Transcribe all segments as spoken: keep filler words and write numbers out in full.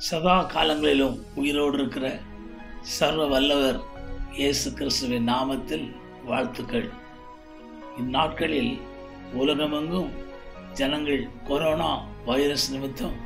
சதா காலங்களிலும் உயிரோடு இருக்கிற சர்வ வல்லவர் இயேசு கிறிஸ்துவின் நாமத்தில் வாழ்த்துக்கள். இந்நாட்களில் உலகமெங்கும் ஜனங்கள் கொரோனா வைரஸ் நிமித்தம்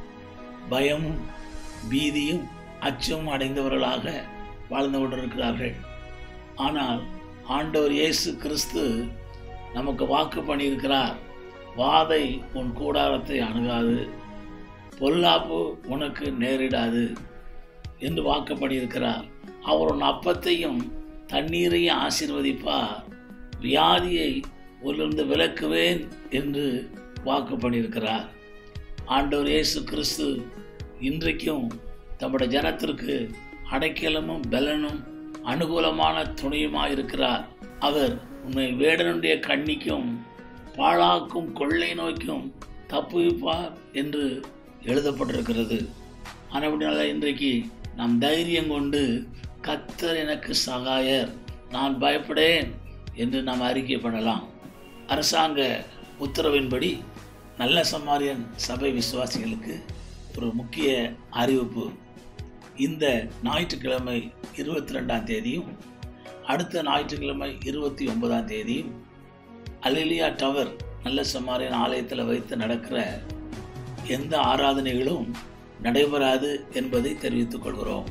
பயமும் பீதியும் அச்சமும் அடைந்தவர்களாக வாழ்ந்து கொண்டிருக்கிறார்கள். ஆனால் ஆண்டவர் இயேசு கிறிஸ்து நமக்கு வாக்கு பண்ணியிருக்கிறார், வாதை உன் கூடாரத்தை அணுகாது, பொல்லாப்பு உனக்கு நேரிடாது என்று வாக்கு பண்ணியிருக்கிறார். அவர் உன் அப்பத்தையும் தண்ணீரையும் ஆசீர்வதிப்பார், வியாதியை உன்னிலிருந்து விலக்குவேன் என்று வாக்கு பண்ணியிருக்கிறார். ஆண்டவர் இயேசு கிறிஸ்து இன்றைக்கும் தம்முடைய ஜனத்திற்கு அடைக்கலமும் பலனும் அனுகூலமான துணையுமாய் இருக்கிறார். அவர் உன்னை வேடனுடைய கண்ணிக்கும் பாழாக்கும் கொள்ளை நோய்க்கும் தப்புவிப்பார் என்று எழுதப்பட்டிருக்கிறது. ஆனபடினால இன்றைக்கு நாம் தைரியம் கொண்டு கர்த்தர் எனக்கு சகாயர், நான் பயப்படேன் என்று நாம் அறிக்கை பண்ணலாம். அரசாங்க உத்தரவின்படி நல்ல சமாரியன் சபை விசுவாசிகளுக்கு ஒரு முக்கிய அறிவிப்பு. இந்த ஞாயிற்றுக்கிழமை இருபத்தி ரெண்டாம் தேதியும் அடுத்த ஞாயிற்றுக்கிழமை இருபத்தி ஒன்பதாம் தேதியும் அல்லேலூயா டவர் நல்ல சமாரியன் ஆலயத்தில் வைத்து நடக்கிற எந்த ஆராதனைகளும் நடைபெறாது என்பதை தெரிவித்துக் கொள்கிறோம்.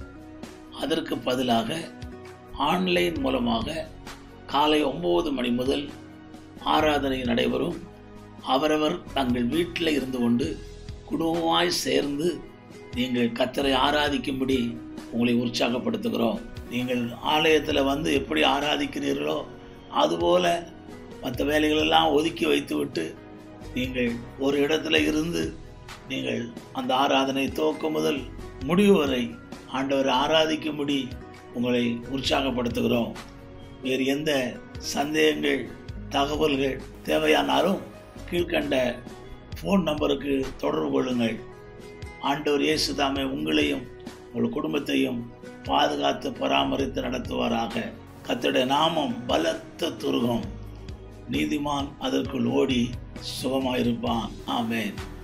அதற்கு பதிலாக ஆன்லைன் மூலமாக காலை ஒன்பது மணி முதல் ஆராதனை நடைபெறும். அவரவர் தங்கள் வீட்டில் இருந்து கொண்டு குடும்பமாய் சேர்ந்து நீங்கள் கர்த்தரை ஆராதிக்கும்படி உங்களை உற்சாகப்படுத்துகிறோம். நீங்கள் ஆலயத்தில் வந்து எப்படி ஆராதிக்கிறீர்களோ அதுபோல மற்ற வேலைகளெல்லாம் ஒதுக்கி வைத்துவிட்டு நீங்கள் ஒரு இடத்துல இருந்து நீங்கள் அந்த ஆராதனை துவக்கம் முதல் முடிவு வரை ஆண்டவரை ஆராதிக்கும்படி உங்களை உற்சாகப்படுத்துகிறோம். வேறு எந்த சந்தேகங்கள் தகவல்கள் தேவையானாலும் கீழ்கண்ட ஃபோன் நம்பருக்கு தொடர்பு கொள்ளுங்கள். ஆண்டவர் இயேசு தாமே உங்களையும் உங்கள் குடும்பத்தையும் பாதுகாத்து பராமரித்து நடத்துவாராக. கர்த்தருடைய நாமம் பலத்த துருகம், நீதிமான் அதற்குள் ஓடி சுகமாயிருப்பான். ஆமென்.